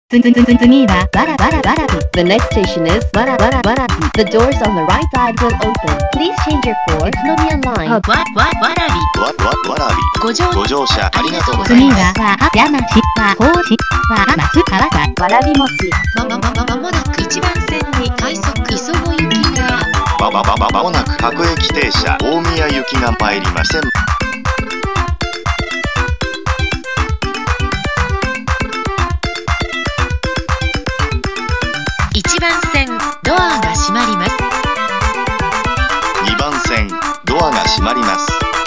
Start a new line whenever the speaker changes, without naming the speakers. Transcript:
次はわらわらわらび。
The next station is Warabi. The doors on the right side will open. Please change your for Utsunomiya line.
わらび。
わらび。
ご乗車ありがとうござい
次
ます。
は和山市和光市和松川田わらび餅。
まもなく1番線に快速磯子行きが。
まもなく各駅停車大宮行きが参りません。
1番線ドアが閉まります。
2番線ドアが閉まります。